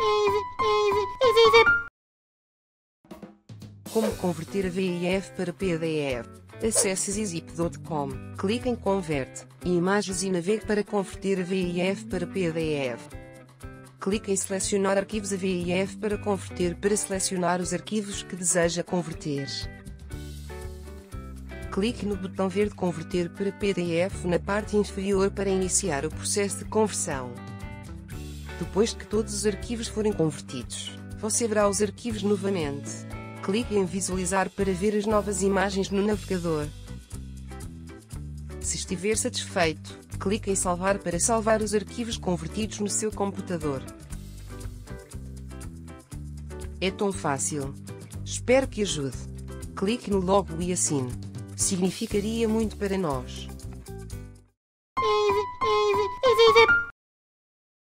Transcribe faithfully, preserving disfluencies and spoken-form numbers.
Como converter a V I F para P D F? Acesse zip ponto com, clique em Converte, Imagens e navegue para converter a V I F para P D F. Clique em Selecionar arquivos a V I F para converter para selecionar os arquivos que deseja converter. Clique no botão verde Converter para P D F na parte inferior para iniciar o processo de conversão. Depois que todos os arquivos forem convertidos, você verá os arquivos novamente. Clique em Visualizar para ver as novas imagens no navegador. Se estiver satisfeito, clique em Salvar para salvar os arquivos convertidos no seu computador. É tão fácil. Espero que ajude. Clique no logo e assine. Significaria muito para nós.